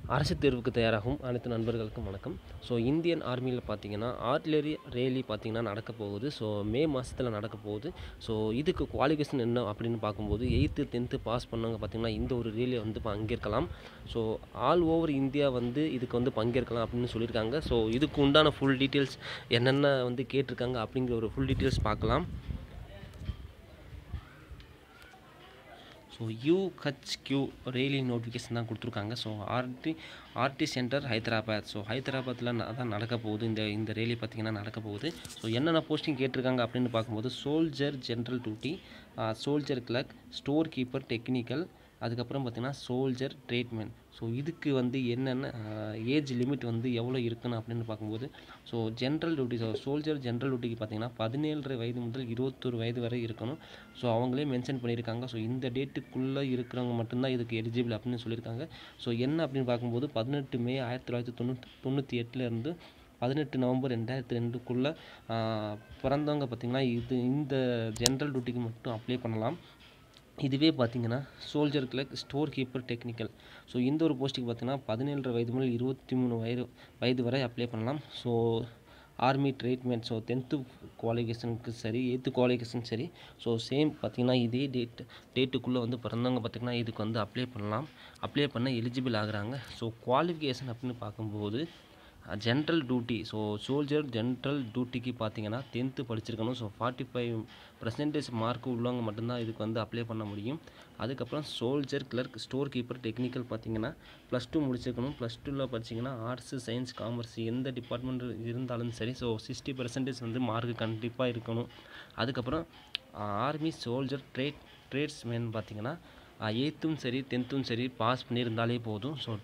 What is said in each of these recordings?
அரசு தேர்வுக்கு தயாராகும் அனைத்து நண்பர்களுக்கும் வணக்கம். ஸோ இந்தியன் ஆர்மியில் பார்த்தீங்கன்னா ஆர்ட்லரி ரேலி பார்த்தீங்கன்னா நடக்க போகுது. ஸோ மே மாதத்தில் நடக்க போகுது. ஸோ இதுக்கு குவாலிஃபிகேஷன் என்ன அப்படின்னு பார்க்கும்போது 8th 10th பாஸ் பண்ணவங்க பார்த்தீங்கன்னா இந்த ஒரு ரேலியை வந்து பங்கேற்கலாம். ஸோ ஆல் ஓவர் இந்தியா வந்து இதுக்கு வந்து பங்கேற்கலாம் அப்படின்னு சொல்லியிருக்காங்க. ஸோ இதுக்கு உண்டான ஃபுல் டீட்டெயில்ஸ் என்னென்ன வந்து கேட்டிருக்காங்க அப்படிங்கிற ஒரு ஃபுல் டீட்டெயில்ஸ் பார்க்கலாம். ஸோ யூஹெச்கியூ ரேலி நோட்டிஃபிகேஷன் தான் கொடுத்துருக்காங்க. So RD center Hyderabad. So ஹைதராபாத்தில் தான் நடக்க போகுது. இந்த ரேலி பார்த்திங்கன்னா நடக்க போகுது. ஸோ என்னென்ன போஸ்டிங் கேட்டிருக்காங்க அப்படின்னு பார்க்கும்போது soldier general duty, soldier clerk, store keeper technical, அதுக்கப்புறம் பார்த்திங்கன்னா சோல்ஜர் ட்ரீட்மெண்ட். ஸோ இதுக்கு வந்து என்னென்ன ஏஜ் லிமிட் வந்து எவ்வளோ இருக்கணும் அப்படின்னு பார்க்கும்போது so general duty, soldier general டியூட்டிக்கு பார்த்திங்கன்னா 17 வயது முதல் 21 வயது வரை இருக்கணும். ஸோ அவங்களே மென்ஷன் பண்ணியிருக்காங்க. ஸோ இந்த டேட்டுக்குள்ளே இருக்கிறவங்க மட்டும்தான் இதுக்கு எலிஜிபிள் அப்படின்னு சொல்லியிருக்காங்க. ஸோ என்ன அப்படின்னு பார்க்கும்போது 18 மே 1998 18 நவம்பர் 2002 பிறந்தவங்க பார்த்திங்கன்னா இந்த ஜென்ரல் டியூட்டிக்கு மட்டும் அப்ளை பண்ணலாம். இதுவே பார்த்திங்கன்னா soldier clerk, store keeper technical. So இந்த ஒரு போஸ்ட்டுக்கு பார்த்திங்கன்னா 17 வயது முதல் 23 வயது வரை அப்ளை பண்ணலாம். So army treatment, so 10th குவாலிஃபிகேஷனுக்கு சரி 8th குவாலிஃபிகேஷன் சரி. ஸோ சேம் பார்த்திங்கன்னா இதே டேட்டுக்குள்ளே வந்து பிறந்தவங்க பார்த்திங்கன்னா இதுக்கு வந்து அப்ளை பண்ண எலிஜிபிள் ஆகுறாங்க. ஸோ குவாலிஃபிகேஷன் அப்படின்னு பார்க்கும்போது general duty, so soldier general டியூட்டிக்கு பார்த்தீங்கன்னா 10th படிச்சிருக்கணும். ஸோ 45% மார்க் உள்ளவங்க மட்டும்தான் இதுக்கு வந்து அப்ளை பண்ண முடியும். அதுக்கப்புறம் soldier clerk, store keeper technical பார்த்தீங்கன்னா +2 முடிச்சிருக்கணும். +2ல் படிச்சிங்கன்னா ஆர்ட்ஸு, சயின்ஸ், காமர்ஸ் எந்த டிபார்ட்மெண்ட் இருந்தாலும் சரி. ஸோ 60% வந்து மார்க் கண்டிப்பாக இருக்கணும். அதுக்கப்புறம் ஆர்மி சோல்ஜர் ட்ரேட்ஸ்மேன் பார்த்தீங்கன்னா 8th சரி 10th சரி பாஸ் பண்ணியிருந்தாலே போதும். ஸோ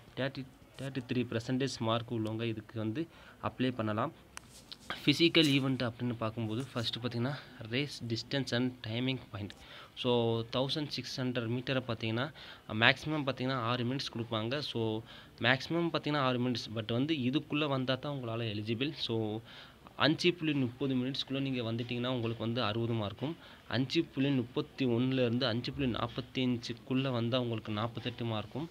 33% மார்க் உள்ளவங்க இதுக்கு வந்து அப்ளை பண்ணலாம். ஃபிசிக்கல் ஈவெண்ட் அப்படின்னு பார்க்கும்போது ஃபஸ்ட்டு பார்த்திங்கன்னா race distance and timing point. So 1600 மீட்டரை பார்த்தீங்கன்னா மேக்ஸிமம் பார்த்திங்கன்னா 6 மினிட்ஸ் கொடுப்பாங்க. ஸோ மேக்ஸிமம் பார்த்திங்கன்னா 6 மினிட்ஸ், பட் வந்து இதுக்குள்ளே வந்தால் தான் உங்களால் எலிஜிபிள். ஸோ 5.30 மினிட்ஸ்க்குள்ளே நீங்கள் வந்துட்டிங்கன்னா உங்களுக்கு வந்து 60 மார்க்கும், 5.31 5.45 வந்தால் உங்களுக்கு 48 மார்க்கும்,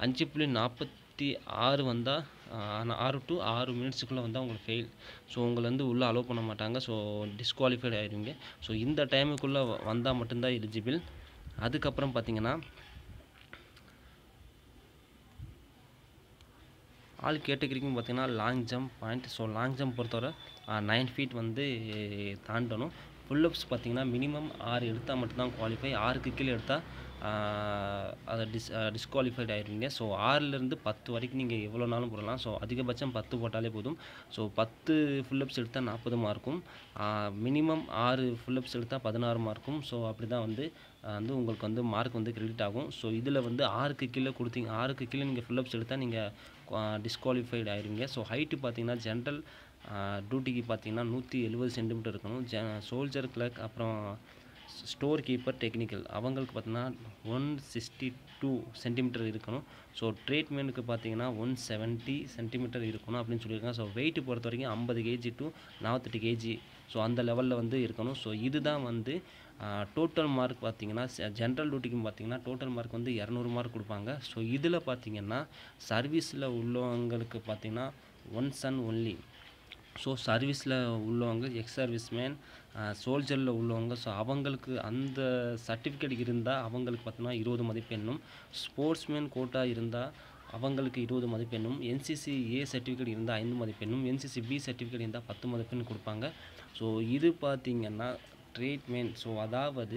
5.46 வந்தால் 6 to 6 மினிட்ஸுக்குள்ளே வந்தால் உங்களுக்கு ஃபெயில். ஸோ உங்களை வந்து உள்ளே அலோவ் பண்ண மாட்டாங்க. ஸோ டிஸ்குவாலிஃபைட் ஆகிடுவீங்க. ஸோ இந்த டைமுக்குள்ளே வந்தால் மட்டும்தான் எலிஜிபிள். அதுக்கப்புறம் பார்த்தீங்கன்னா ஆல் கேட்டகரிக்கும் பார்த்தீங்கன்னா long jump point. So long jump பொறுத்தவரை 9 ஃபீட் வந்து தாண்டணும். புல்லப்ஸ் பார்த்தீங்கன்னா மினிமம் 6 எடுத்தால் மட்டும்தான் குவாலிஃபை. 6க்கு கீழே எடுத்தால் அதை டிஸ்குவாலிஃபைட் ஆகிடுவீங்க. ஸோ 6லேருந்து 10 வரைக்கும் நீங்கள் எவ்வளோ நாளும் போடலாம். ஸோ அதிகபட்சம் 10 போட்டாலே போதும். ஸோ 10 ஃபுல்லப்ஸ் எடுத்தால் 40 மார்க்கும், மினிமம் 6 ஃபுல்லப்ஸ் எடுத்தால் 16 மார்க்கும். ஸோ அப்படி தான் வந்து உங்களுக்கு வந்து மார்க் வந்து கிரெடிட் ஆகும். ஸோ இதில் வந்து 6க்கு கீழே நீங்கள் ஃபுல்லப்ஸ் எடுத்தால் நீங்கள் டிஸ்குவாலிஃபைட் ஆகிடுவீங்க. ஸோ ஹைட்டு பார்த்தீங்கன்னா ஜென்ரல் டியூட்டிக்கு பார்த்தீங்கன்னா 170 சென்டிமீட்டர் இருக்கணும். சோல்ஜர் கிளர்க் அப்புறம் ஸ்டோர் கீப்பர் டெக்னிக்கல் அவங்களுக்கு பார்த்தீங்கன்னா 162 சென்டிமீட்டர் இருக்கணும். ஸோ ட்ரீட்மெண்ட்டுக்கு பார்த்தீங்கன்னா 170 சென்டிமீட்டர் இருக்கணும் அப்படின்னு சொல்லியிருக்காங்க. ஸோ வெயிட் பொறுத்த வரைக்கும் 50 kg to 48 kg. ஸோ அந்த லெவலில் வந்து இருக்கணும். ஸோ இதுதான் வந்து டோட்டல் மார்க் பார்த்தீங்கன்னா ஜென்ரல் டியூட்டிக்கும் பார்த்தீங்கன்னா டோட்டல் மார்க் வந்து 200 மார்க் கொடுப்பாங்க. ஸோ இதில் பார்த்தீங்கன்னா சர்வீஸில் உள்ளவங்களுக்கு பார்த்தீங்கன்னா ஒன்ஸ் அண்ட் ஒன்லி. ஸோ சர்வீஸில் உள்ளவங்க, எக்ஸ் சர்வீஸ்மேன், சோல்ஜரில் உள்ளவங்க, ஸோ அவங்களுக்கு அந்த சர்டிஃபிகேட் இருந்தால் அவங்களுக்கு பார்த்தீங்கன்னா 20 மதிப்பெண்ணும், ஸ்போர்ட்ஸ்மேன் கோட்டா இருந்தால் அவங்களுக்கு 20 மதிப்பெண்ணும், என்சிசி ஏ சர்டிஃபிகேட் இருந்தால் 5 மதிப்பெண்ணும், என்சிசி பி சர்டிஃபிகேட் இருந்தால் 10 மதிப்பெண் கொடுப்பாங்க. ஸோ இது பார்த்திங்கன்னா ட்ரீட்மெண்ட். ஸோ அதாவது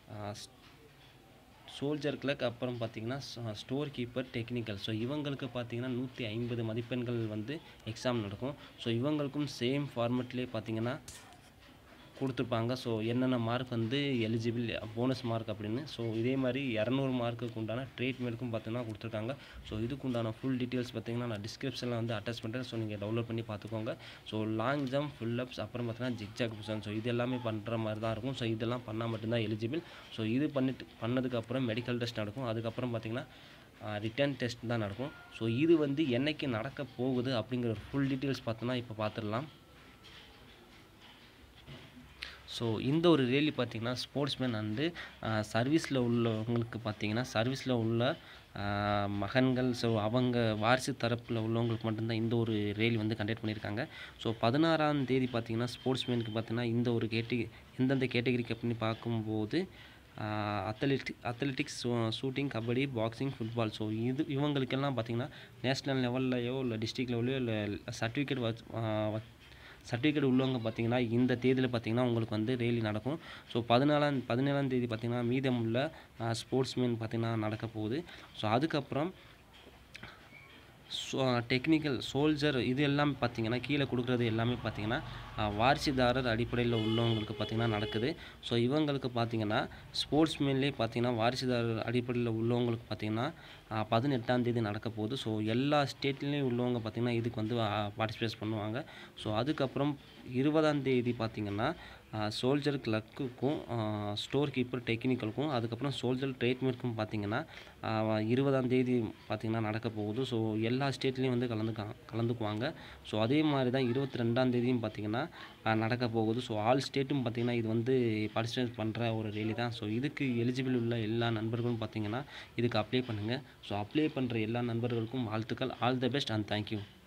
சோல்ஜர் கிளர்க் அப்புறம் பார்த்திங்கன்னா ஸ்டோர் கீப்பர் டெக்னிக்கல். ஸோ இவங்களுக்கு பார்த்திங்கன்னா 150 மதிப்பெண்கள் வந்து எக்ஸாம் நடக்கும். ஸோ இவங்களுக்கும் சேம் ஃபார்மெட்லேயே பார்த்திங்கன்னா கொடுத்துருப்பாங்க. ஸோ என்னென்ன மார்க் வந்து எலிஜிபிள் போனஸ் மார்க் அப்படின்னு. ஸோ இதே மாதிரி 200 மார்க்குக்கு உண்டான ட்ரீட்மெண்ட்டுக்கும் பார்த்தீங்கன்னா கொடுத்துருக்காங்க. ஸோ இதுக்கு உண்டான ஃபுல் டீட்டெயில்ஸ் பார்த்தீங்கன்னா நான் டிஸ்கிரிப்ஷனில் வந்து அட்டாச் பண்ணுறேன். ஸோ நீங்கள் டவுன்லோட் பண்ணி பார்த்துக்கோங்க. ஸோ லாங் ஜம்ப், ஃபுல்லப்ஸ், அப்புறம் பார்த்தீங்கன்னா ஜிக்ஜாக் பொசிஷன். ஸோ இது எல்லாமே பண்ணுற மாதிரி தான் இருக்கும். ஸோ இதெல்லாம் பண்ணால் மட்டும்தான் எலிஜிபிள். ஸோ இது பண்ணதுக்கப்புறம் மெடிக்கல் டெஸ்ட் நடக்கும். அதுக்கப்புறம் பார்த்தீங்கன்னா ரிட்டன் டெஸ்ட் தான் நடக்கும். ஸோ இது வந்து என்னைக்கு நடக்க போகுது அப்படிங்கிற ஒரு ஃபுல் டீட்டெயில்ஸ் பார்த்தோன்னா இப்போ பார்த்துடலாம். ஸோ இந்த ஒரு ரேலி பார்த்திங்கன்னா ஸ்போர்ட்ஸ்மேன் அண்டு சர்வீஸில் உள்ளவங்களுக்கு பார்த்திங்கன்னா சர்வீஸில் உள்ள மகன்கள், ஸோ அவங்க வாரிசு தரப்பில் உள்ளவங்களுக்கு மட்டும்தான் இந்த ஒரு ரேலி வந்து கண்டக்ட் பண்ணியிருக்காங்க. ஸோ 16ஆம் தேதி பார்த்தீங்கன்னா ஸ்போர்ட்ஸ்மேனுக்கு பார்த்தீங்கன்னா இந்த ஒரு எந்தெந்த கேட்டகரிக்கு அப்படின்னு பார்க்கும்போது athletics, shooting, kabaddi, boxing, football. So இவங்களுக்கெல்லாம் பார்த்தீங்கன்னா நேஷ்னல் லெவல்லையோ இல்லை டிஸ்ட்ரிக்ட் லெவல்லையோ இல்லை சர்டிஃபிகேட் உள்ளவங்க பார்த்தீங்கன்னா இந்த தேதியில் பார்த்தீங்கன்னா உங்களுக்கு வந்து ரேலி நடக்கும். ஸோ 17ஆம் தேதி பார்த்தீங்கன்னா மீதமுள்ள ஸ்போர்ட்ஸ்மேன் பார்த்தீங்கன்னா நடக்க போகுது. ஸோ அதுக்கப்புறம் டெக்னிக்கல், சோல்ஜர் இது எல்லாமே பார்த்தீங்கன்னா கீழே கொடுக்குறது எல்லாமே பார்த்தீங்கன்னா வாரிசுதாரர் அடிப்படையில் உள்ளவங்களுக்கு பார்த்தீங்கன்னா நடக்குது. ஸோ இவங்களுக்கு பார்த்தீங்கன்னா ஸ்போர்ட்ஸ்மேன்லேயே பார்த்தீங்கன்னா வாரிசுதாரர் அடிப்படையில் உள்ளவங்களுக்கு பார்த்தீங்கன்னா 18ஆம் தேதி நடக்க போகுது. ஸோ எல்லா ஸ்டேட்லேயும் உள்ளவங்க பார்த்தீங்கன்னா இதுக்கு வந்து பார்ட்டிசிபேட் பண்ணுவாங்க. ஸோ அதுக்கப்புறம் 20ஆம் தேதி பார்த்தீங்கன்னா சோல்ஜர் கிளர்க்குக்கும் ஸ்டோர் கீப்பர் டெக்னிக்கலுக்கும் அதுக்கப்புறம் சோல்ஜர் ட்ரேட்மேனுக்கும் பார்த்தீங்கன்னா 20ஆம் தேதி பார்த்தீங்கன்னா நடக்க போகுது. ஸோ எல்லா ஸ்டேட்லேயும் வந்து கலந்துக்குவாங்க. ஸோ அதே மாதிரி தான் 22ஆம் தேதியும் பார்த்தீங்கன்னா நடக்க போகுது. ஸோ ஆல் ஸ்டேட்டும் பார்த்தீங்கன்னா இது வந்து பார்ட்டிசிபேட் பண்ணுற ஒரு ரேலி தான். ஸோ இதுக்கு எலிஜிபிள் உள்ள எல்லா நண்பர்களும் பார்த்தீங்கன்னா இதுக்கு அப்ளை பண்ணுங்கள். ஸோ அப்ளை பண்ணுற எல்லா நண்பர்களுக்கும் வாழ்த்துக்கள். All the best and thank you.